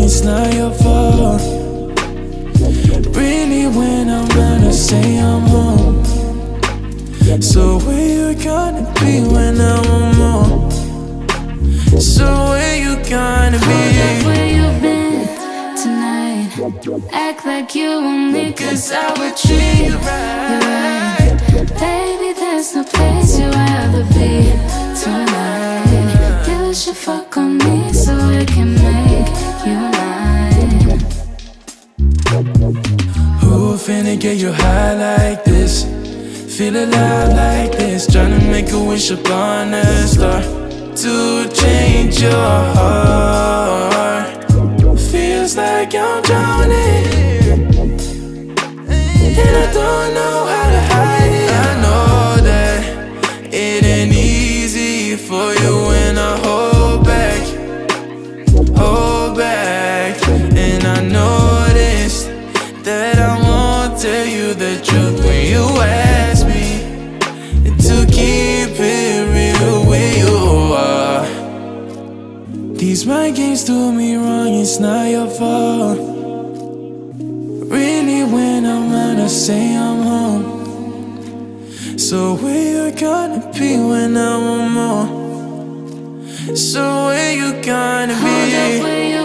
it's not your fault. Really, when I'm gonna say I'm home. So where you gonna be when I'm home? So where you gonna be? Hold up, where you been tonight? Act like you want me, cause I would treat you right. Baby, there's no place you'd rather be tonight. You should fuck on me so we can make you mine. Who finna get you high like this? Feel alive like this? Tryna make a wish upon a star to change your heart. Feels like I'm drowning, and I don't know how to hide it. I know that it ain't easy for you when I hold back. And I noticed that I won't tell you the truth when you ask me to keep it real with you. These mind games do me wrong, it's not your fault. Really, when I'm gonna say I'm home. So where you gonna be when I'm home? So where you gonna be? Hold up, where you